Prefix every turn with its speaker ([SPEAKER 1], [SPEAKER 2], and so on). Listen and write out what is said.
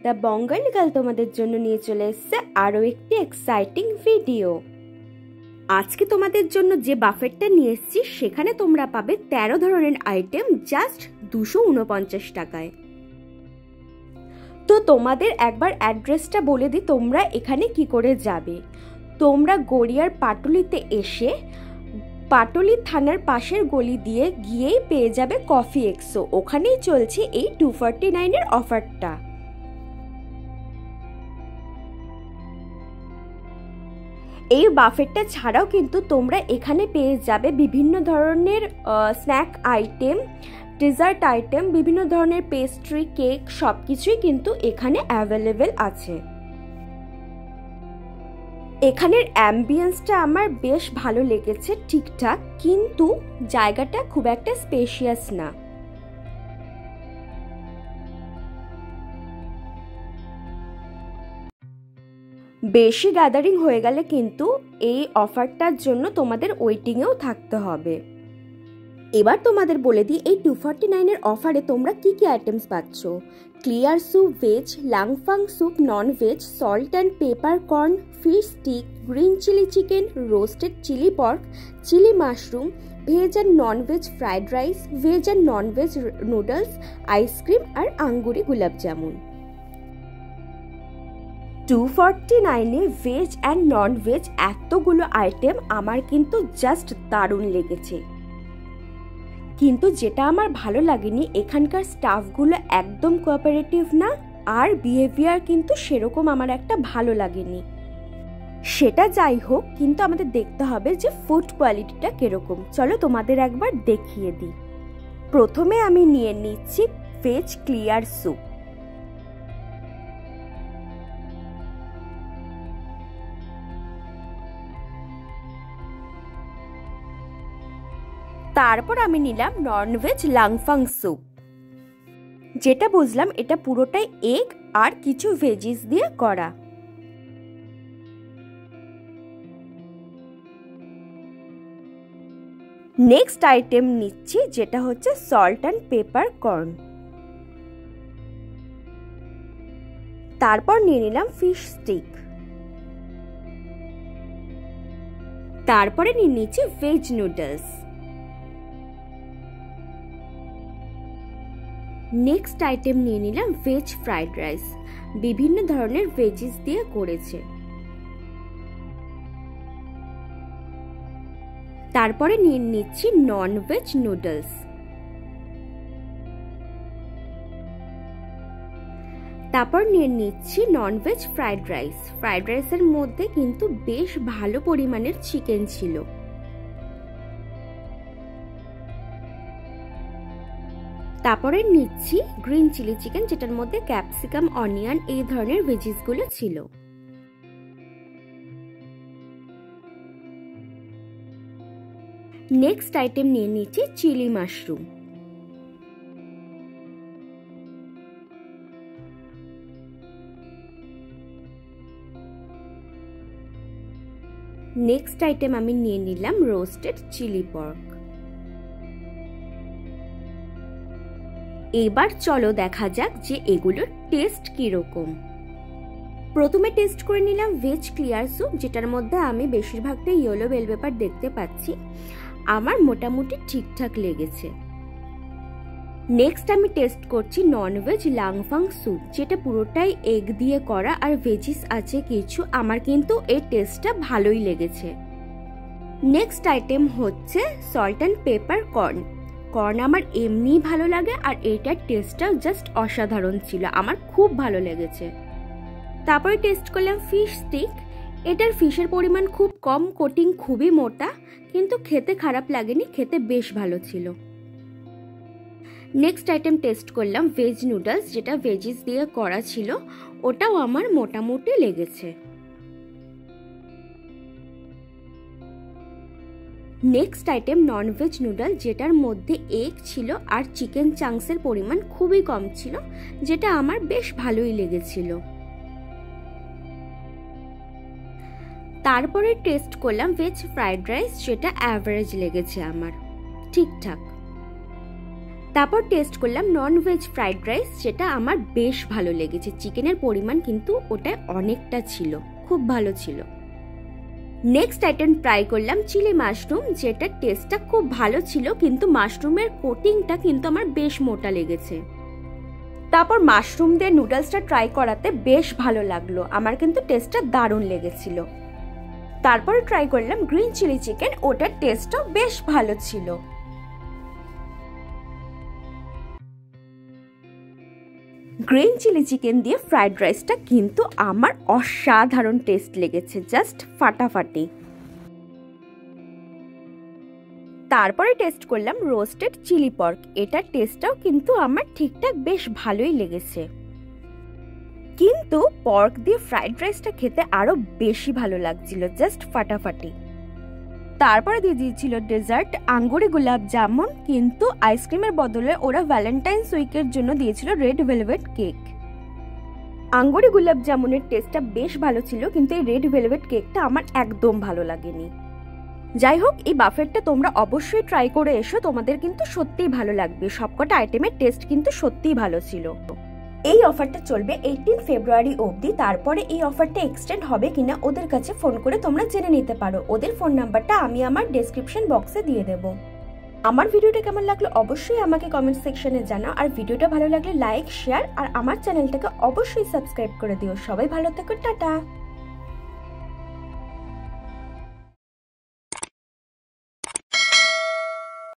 [SPEAKER 1] The Bengali girl তোমাদের জন্য নিয়ে চলে এসেছে আরও একটি এক্সাইটিং ভিডিও। আজকে তোমাদের জন্য যে বাফেটটা নিয়ে এসেছি সেখানে তোমরা পাবে 13 ধরনের আইটেম জাস্ট 249 টাকায়। তো তোমাদের একবার অ্যাড্রেসটা বলে দিই, তোমরা এখানে কি করে যাবে। তোমরা গড়িয়ার পাটুলিতে এসে পাটুলি থানার পাশের গলি দিয়ে গিয়েই পেয়ে যাবে কফি এক্সো। ওখানেই চলছে এই 249 এর অফারটা। এই বাফেটটা ছাড়াও কিন্তু তোমরা এখানে পেয়ে যাবে বিভিন্ন ধরনের স্ন্যাক আইটেম, ডেজার্ট আইটেম, বিভিন্ন ধরনের পেস্ট্রি, কেক, সব কিছুই কিন্তু এখানে অ্যাভেলেবেল আছে। এখানের অ্যাম্বিয়েন্সটা আমার বেশ ভালো লেগেছে, ঠিকঠাক, কিন্তু জায়গাটা খুব একটা স্পেশিয়াস না। বেশি গ্যাদারিং হয়ে গেলে কিন্তু এই অফারটার জন্য তোমাদের ওয়েটিংয়েও থাকতে হবে। এবার তোমাদের বলে দিই এই 249 এর অফারে তোমরা কি কি আইটেমস পাচ্ছ। Clear soup veg, lung fung soup non veg, salt and pepper corn, fish stick, green chilli chicken, roasted chilli pork, chilli mushroom, veg and non veg fried rice, veg and non veg noodles, ice cream আর আঙ্গুরি gulab jamun. 249 veg and non veg এতগুলো item আমার কিন্তু just দারুণ লেগেছে। কিন্তু যেটা আমার ভালো লাগেনি, এখানকার স্টাফগুলো একদম কোঅপারেটিভ না, আর বিহেভিয়ার কিন্তু সেরকম আমার একটা ভালো লাগেনি। সেটা যাই হোক, কিন্তু আমাদের দেখতে হবে যে ফুড কোয়ালিটিটা কিরকম। চলো তোমাদের একবার দেখিয়ে দিই। প্রথমে আমি নিয়ে নিচ্ছি ভেজ ক্লিয়ার স্যুপ। তারপর আমি নিলাম ননভেজ লাংফাং স্যুপ, যেটা বুঝলাম এটা পুরোটাই এগ আর কিছু ভেজিস দিয়ে করা। নেক্সট আইটেম নিচ্ছি যেটা হচ্ছে সল্ট অ্যান্ড পেপার কর্ন। তারপর নিয়ে নিলাম ফিশ স্টিক। তারপরে নিয়ে নিচ্ছি ভেজ নুডলস। নেক্সট আইটেম নিয়ে নিলাম ভেজ ফ্রাইড রাইস, বিভিন্ন ধরনের ভেজিস দিয়ে করেছে। তারপরে নিয়ে নিচ্ছি নন ভেজ নুডলস। তারপর নিয়ে নিচ্ছি non veg fried rice. Fried রাইসের মধ্যে কিন্তু বেশ ভালো পরিমাণের চিকেন ছিল। তারপরে নিচ্ছি গ্রিন চিলি চিকেন, যেটার মধ্যে ক্যাপসিকাম, অনিয়ন এই ধরনের ভেজিসগুলো ছিল। নেক্সট আইটেম নিয়ে নিচ্ছি চিলি মাশরুম। নেক্সট আইটেম আমি নিয়ে নিলাম রোস্টেড চিলি পর্ক। এবার চলো দেখা যাক যে এগুলোর টেস্ট কিরকম। প্রথমে টেস্ট করে নিলাম ভেজ ক্লিয়ার স্যুপ, যেটার মধ্যে আমি বেশিরভাগটাই ইয়েলো বেল পেপার দেখতে পাচ্ছি। আমার মোটামুটি ঠিকঠাক লেগেছে। নেক্সট আমি টেস্ট করছি নন ভেজ লাংফাং স্যুপ, যেটা পুরোটাই এগ দিয়ে করা আর ভেজিস আছে কিছু। আমার কিন্তু এই টেস্টটা ভালোই লেগেছে। নেক্সট আইটেম হচ্ছে salt and pepper corn. Corn আমার এমনিই ভালো লাগে, আর এটার টেস্টটাও জাস্ট অসাধারণ ছিল, আমার খুব ভালো লেগেছে। তারপরে টেস্ট করলাম ফিশ স্টিক। এটার ফিশের পরিমাণ খুব কম, কোটিং খুবই মোটা, কিন্তু খেতে খারাপ লাগেনি, খেতে বেশ ভালো ছিল। নেক্সট আইটেম টেস্ট করলাম ভেজ নুডলস, যেটা ভেজিস দিয়ে করা ছিল, ওটাও আমার মোটামুটি লেগেছে। নেক্সট আইটেম ননভেজ নুডল, যেটার মধ্যে এগ ছিল আর চিকেন চাংসের পরিমাণ খুবই কম ছিল, যেটা আমার বেশ ভালোই লেগেছিল। তারপরে টেস্ট করলাম ভেজ ফ্রাইড রাইস, যেটা অ্যাভারেজ লেগেছে আমার, ঠিকঠাক। তারপর টেস্ট করলাম নন ভেজ ফ্রাইড রাইস, যেটা আমার বেশ ভালো লেগেছে। চিকেনের পরিমাণ কিন্তু ওটা অনেকটা ছিল, খুব ভালো ছিল। নেক্সট আইটেম ট্রাই করলাম চিলি মাশরুম, যেটা টেস্টটা খুব ভালো ছিল, কিন্তু মাশরুমের কোটিংটা কিন্তু আমার বেশ মোটা লেগেছে। তারপর মাশরুম দিয়ে নুডলসটা ট্রাই করাতে বেশ ভালো লাগলো, আমার কিন্তু টেস্টটা দারুণ লেগেছিল। তারপর ট্রাই করলাম গ্রিন চিলি চিকেন, ওটার টেস্টটাও বেশ ভালো ছিল। গ্রিন চিলি চিকেন দিয়ে ফ্রাইড রাইসটা কিন্তু আমার অসাধারণ টেস্ট লেগেছে, জাস্ট ফাটাফাটি। তারপরে টেস্ট করলাম রোস্টেড চিলি পর্ক, এটার টেস্টটাও কিন্তু আমার ঠিকঠাক বেশ ভালোই লেগেছে, কিন্তু পর্ক দিয়ে ফ্রাইড রাইসটা খেতে আরো বেশি ভালো লাগছিল, জাস্ট ফাটাফাটি। তারপরে দিয়ে দিয়েছিল ডেজার্ট আঙ্গুরি গোলাপ জামুন, কিন্তু আইসক্রিমের বদলে ওরা ভ্যালেন্টাইন্স উইকের জন্য দিয়েছিল রেড ভেলভেট কেক। আঙ্গুরি গোলাপ জামুনের টেস্টটা বেশ ভালো ছিল, কিন্তু এই রেড ভেলভেট কেকটা আমার একদম ভালো লাগেনি। যাই হোক, এই বাফেটটা তোমরা অবশ্যই ট্রাই করে এসো, তোমাদের কিন্তু সত্যিই ভালো লাগবে। সবকটা আইটেমের টেস্ট কিন্তু সত্যিই ভালো ছিল। এই অফারটা চলবে 18 ফেব্রুয়ারি অবধি। তারপরে এই অফারটা এক্সটেন্ড হবে কিনা ওদের কাছে ফোন করে তোমরা জেনে নিতে পারো। ওদের ফোন নাম্বারটা আমি আমার ডেসক্রিপশন বক্সে দিয়ে দেব। আমার ভিডিওটা কেমন লাগলো অবশ্যই আমাকে কমেন্ট সেকশনে জানাও, আর ভিডিওটা ভালো লাগলে লাইক, শেয়ার আর আমার চ্যানেলটাকে অবশ্যই সাবস্ক্রাইব করে দিও। সবাই ভালো থেকো, টাটা।